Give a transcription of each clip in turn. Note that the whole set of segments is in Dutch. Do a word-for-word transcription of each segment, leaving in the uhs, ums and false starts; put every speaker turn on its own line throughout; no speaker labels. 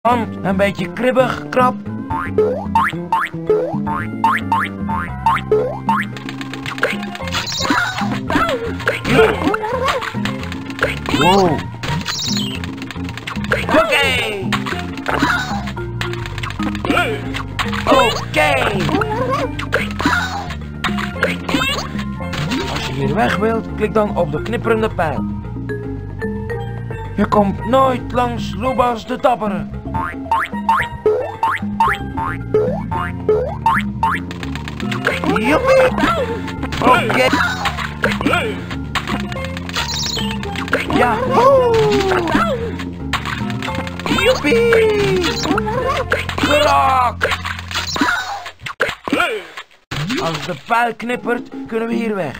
Een beetje kribbig, krap. Wow. Oké. Okay. Oké. Okay. Als je hier weg wilt, klik dan op de knipperende pijl. Je komt nooit langs Lubas de Dappere. Joepie! Oké! Okay. Ja! Joepie! Gerak! Als de pijl knippert, kunnen we hier weg.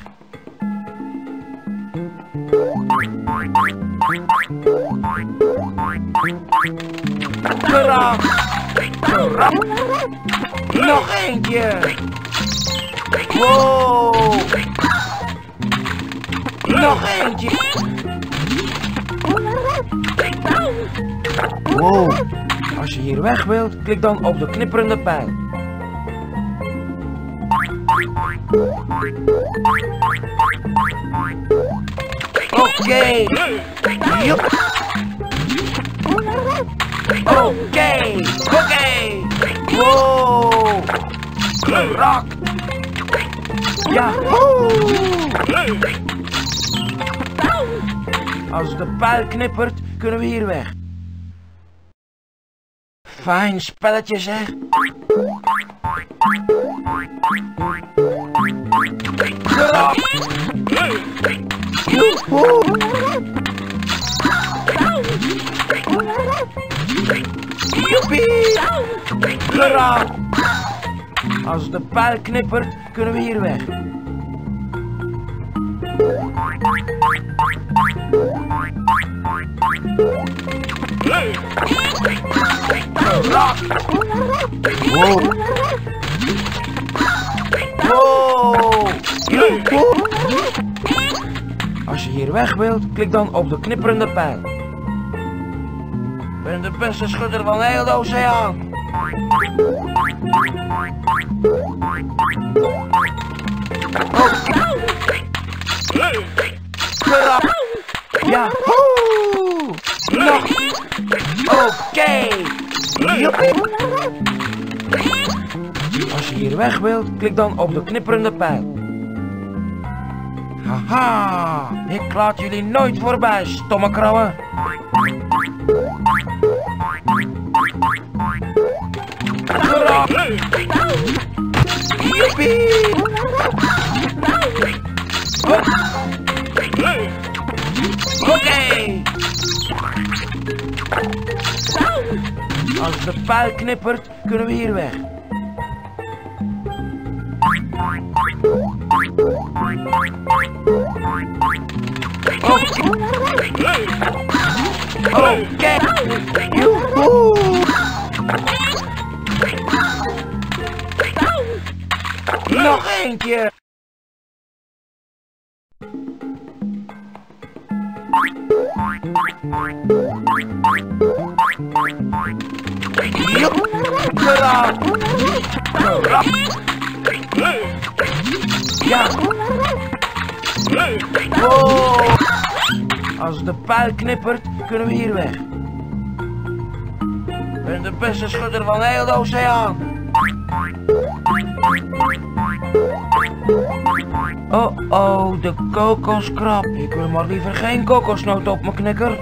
Gerak! Gerak! Nog eentje! Wow! Nog eentje! Wow! Als je hier weg wilt, klik dan op de knipperende pijl. Oké! Okay. Oké! Okay. Oké! Okay. Wow! Gerak! Ja! Als de pijl knippert, kunnen we hier weg. Fijn spelletje zeg. Gerak! Joehoe! Joepie! Gerak! Als de pijl knippert, kunnen we hier weg. Gerak! Wow! Wow! Joehoe! Als je hier weg wilt, klik dan op de knipperende pijl. Ik ben de beste schudder van heel de oceaan. Gerak! Ja! Woe! Nog! Oké! Okay. Als je hier weg wilt, klik dan op de knipperende pijl. Haha! Ik laat jullie nooit voorbij, stomme krabben! Gerak! Joepie! Oké! Okay. Als de pijl knippert, kunnen we hier weg. Oké! Okay. Joehoe! Nog eentje! Joep! Gerak! Gerak! Ja! Wow! Als de pijl knippert, kunnen we hier weg. Ik ben de beste schudder van heel de oceaan. Oh oh, de kokoskrab. Ik wil maar liever geen kokosnoot op mijn knikker.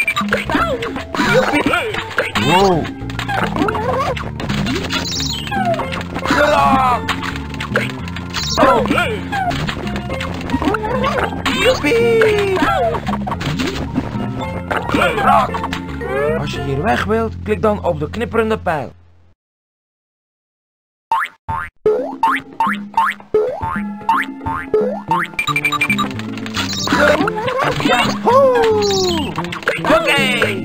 Wow. Gerak! Oh. Joepie! Gerak! Als je hier weg wilt, klik dan op de knipperende pijl. Yahoo! Oké! Okay.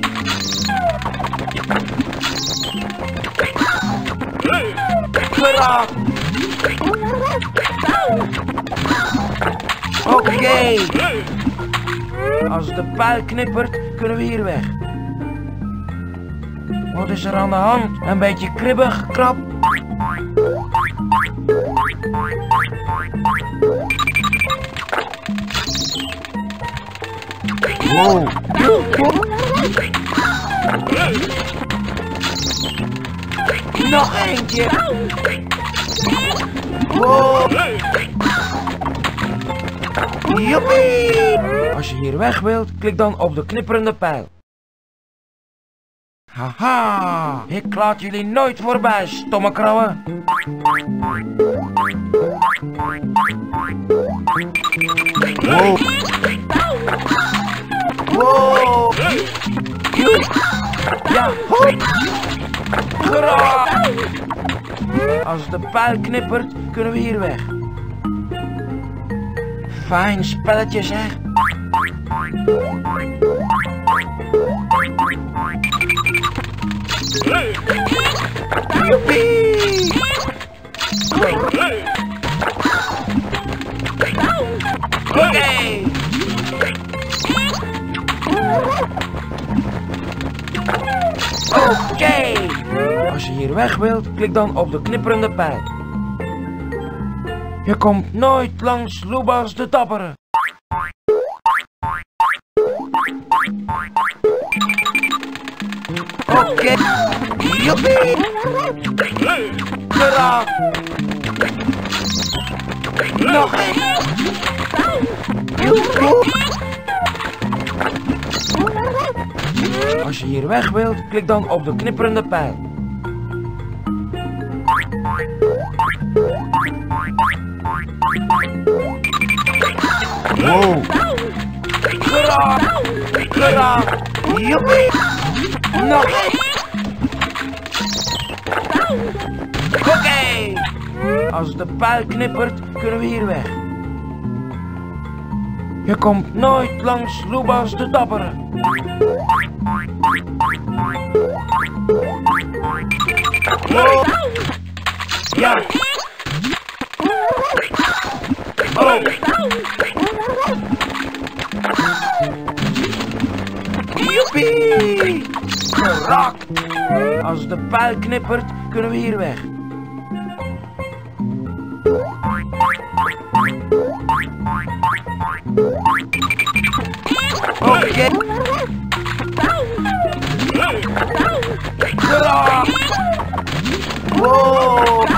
Gerak! Oké! Okay. Als de pijl knippert, kunnen we hier weg. Wat is er aan de hand? Een beetje kribbig, krap. Wow. Nog eentje. Wow. Joepie. Als je hier weg wilt, klik dan op de knipperende pijl. Haha, ik laat jullie nooit voorbij, stomme krabben. Wow. Wow. Ja, hop. Gra. Als de pijl knippert, kunnen we hier weg. Fijn spelletje zeg. Joepie! Oké! Oké! Als je hier weg wilt, klik dan op de knipperende pijl. Je komt nooit langs Lubas de Dappere. Oké! Okay. Joepie! Geraakt! Nog één! Joepie! Als je hier weg wilt, klik dan op de knipperende pijl. Wow! Geraakt! Geraakt! Joepie! Nog één! Oké! Okay. Als de pijl knippert, kunnen we hier weg. Je komt nooit langs Lubas de Dappere. Wow. Ja! Oh! Joepie! Geraakt! Als de pijl knippert, kunnen we hier weg. Oké! Okay. Geraakt! Wow!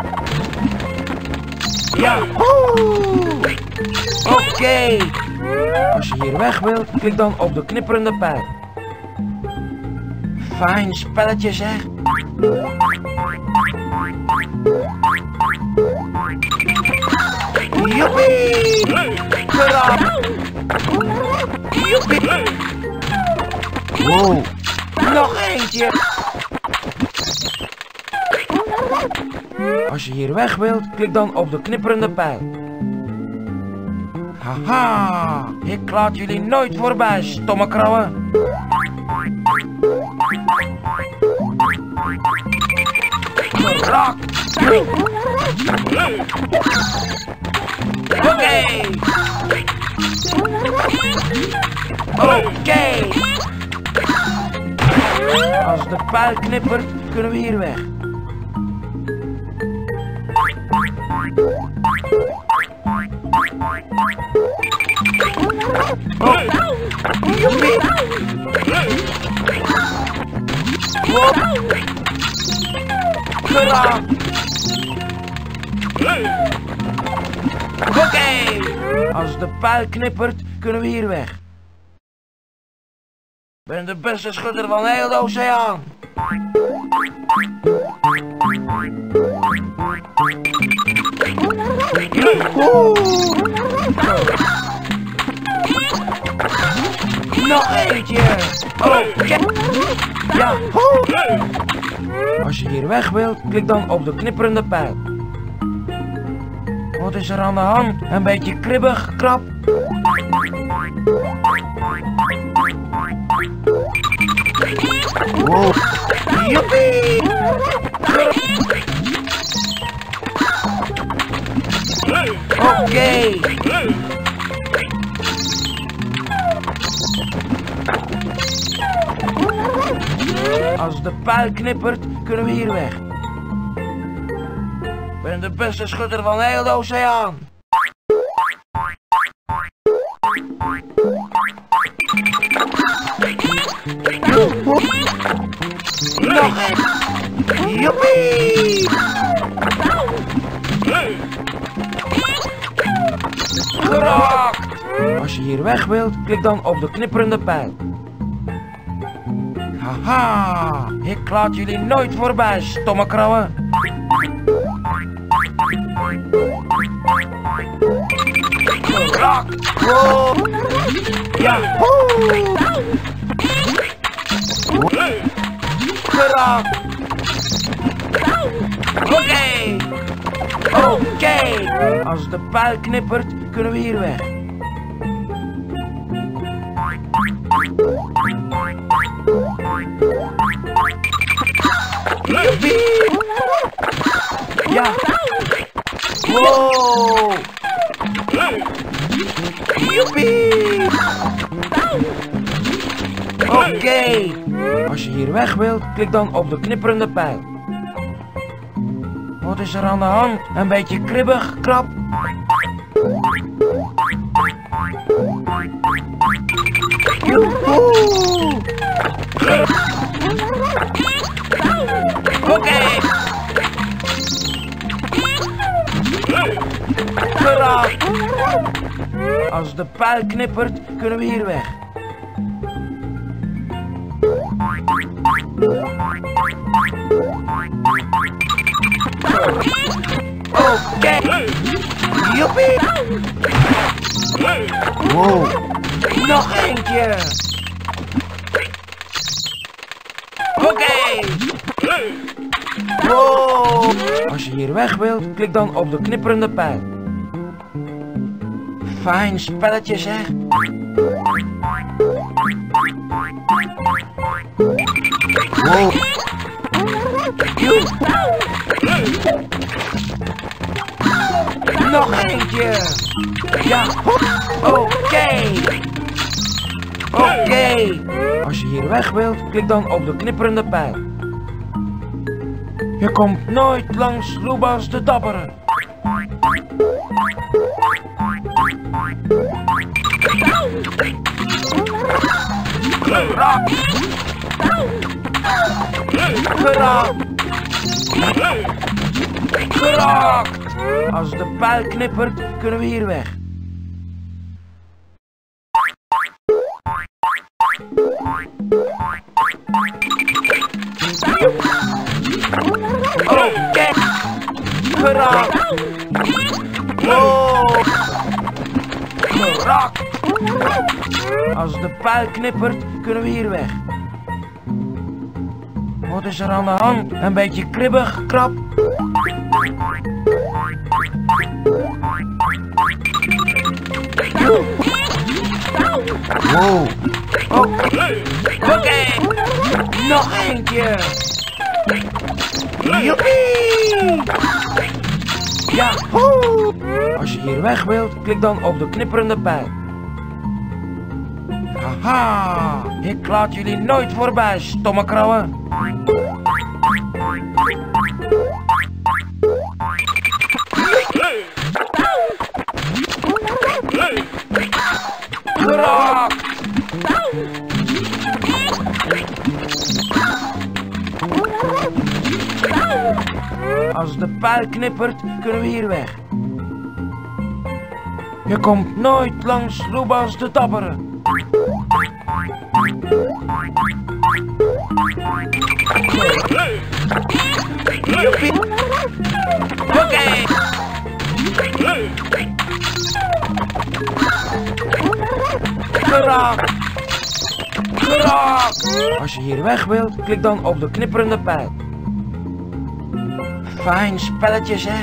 Ja! Oké! Okay. Als je hier weg wilt, klik dan op de knipperende pijl. Fijn spelletje zeg. Joepie! Geraakt! Joepie! Wow! Nog eentje! Als je hier weg wilt, klik dan op de knipperende pijl. Haha, ik laat jullie nooit voorbij, stomme krabben. Geraakt! Oké! Okay. Oké! Okay. Als de pijl knippert, kunnen we hier weg. Oh. Joepie! Wow! Geraakt! Oké! Okay. Als de pijl knippert, kunnen we hier weg. Ik ben de beste schutter van heel de oceaan. Nog eentje. Oké. Ja. Als je hier weg wilt, klik dan op de knipperende pijl. Wat is er aan de hand? Een beetje kribbig, krap. Wow. Joepie! Oké! Okay. Als de pijl knippert, kunnen we hier weg. Ik ben de beste schutter van heel de oceaan. Nog eens. Joepie! Geraakt! Als je hier weg wilt, klik dan op de knipperende pijl. Haha, ik laat jullie nooit voorbij, stomme krabben. Geraakt! Wow. Ja! Geraakt! Oké! Okay. Oké! Okay. Als de pijl knippert, kunnen we hier weg. Joepie! Ja! Wow! Joepie! Oké! Okay. Als je hier weg wilt, klik dan op de knipperende pijl. Wat is er aan de hand? Een beetje kribbig, krab? Joehoe! Oké! Okay. Geraakt! Als de pijl knippert, kunnen we hier weg. Oké! Okay. Joepie! Wow! Nog eentje! Oké! Okay. Wow! Als je hier weg wilt, klik dan op de knipperende pijl. Fijn spelletje zeg! Wow! Nog eentje! Ja! Oké! Okay. Oké! Okay. Als je hier weg wilt, klik dan op de knipperende pijl. Je komt nooit langs Loebas de Dappere. Geraakt! Geraakt! Geraakt! Als de pijl knippert, kunnen we hier weg. Oké! Okay. Geraakt! Wow! Geraakt! Als de pijl knippert, kunnen we hier weg. Wat is er aan de hand? Een beetje kribbig, krab? Wow! Oké! Okay. Okay. Nog eentje! Joepie! Ja! Woe! Als je hier weg wilt, klik dan op de knipperende pijl. Haha! Ik laat jullie nooit voorbij, stomme krabben. Geraakt! Als de pijl knippert, kunnen we hier weg. Je komt nooit langs Loebas de Dappere. Oké! Okay. Geraakt! Geraakt! Als je hier weg wilt, klik dan op de knipperende pijl. Fijn spelletje zeg!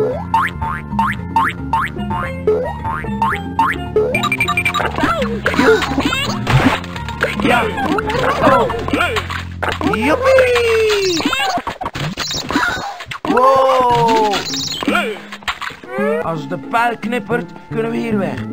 Ja! Oh! Joepie! Wow! Als de pijl knippert, kunnen we hier weg.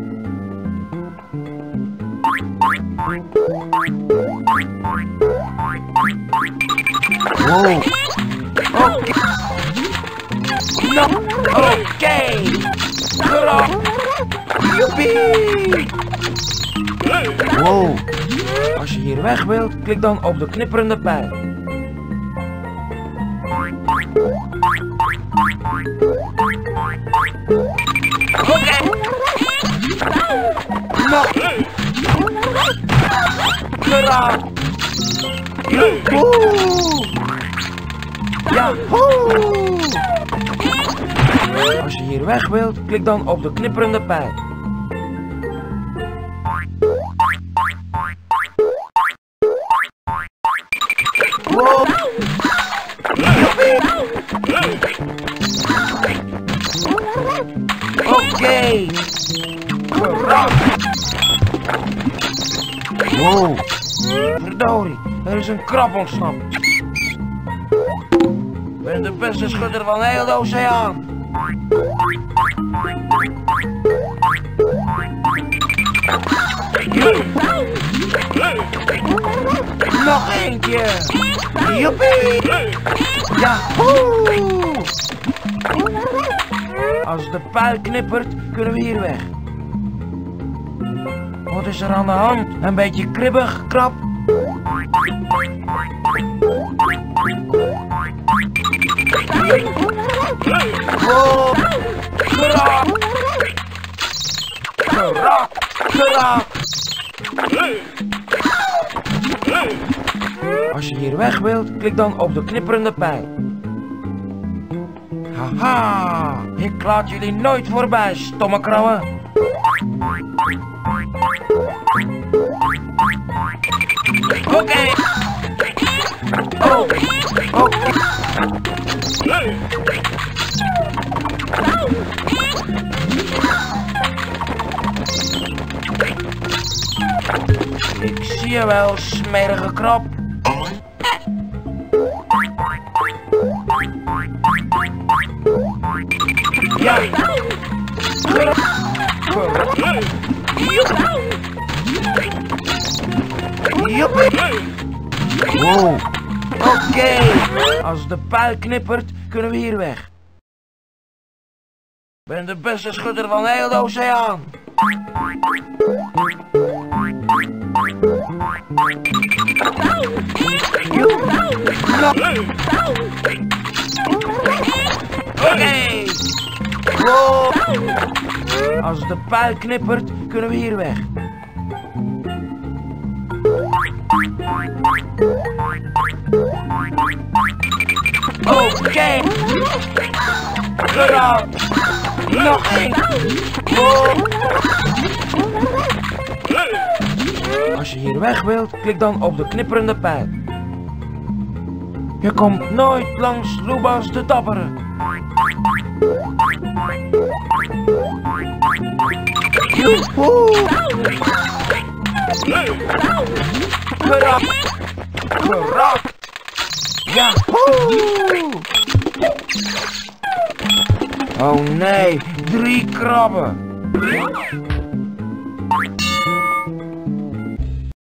Wow. Oké. Nou, oké. Grap. Joepie. Wow. Als je hier weg wilt, klik dan op de knipperende pijl. Oké. Nog. Geraakt. Joehoe. Jahoe. Als je hier weg wilt, klik dan op de knipperende pijl. Wow. Oké. Wow. Verdorie, er is een krab ontsnapt. Ik ben de beste schudder van heel de oceaan. Nog eentje. Joepie. Jahoe. Als de pijl knippert, kunnen we hier weg. Wat is er aan de hand? Een beetje kribbig, krab. Wow. Geraakt. Geraakt. Geraakt. Als je hier weg wilt, klik dan op de knipperende pijl. Haha, ik laat jullie nooit voorbij, stomme krabben. Oké. Okay. Oh, oké. Okay. Ik zie je wel, smerige krab. Ja. Wow. Oké. Okay. Als de pijl knippert, kunnen we hier weg. Ik ben de beste schudder van heel de oceaan. Oké. Okay. Wow. Als de pijl knippert, kunnen we hier weg. Oké. Okay. Geraakt. Nog één. Wow. Als je hier weg wilt, klik dan op de knipperende pijl. Je komt nooit langs Lubas de Dappere. Joehoe. Geraakt. Geraakt. Jahoe. Oh nee, drie krabben.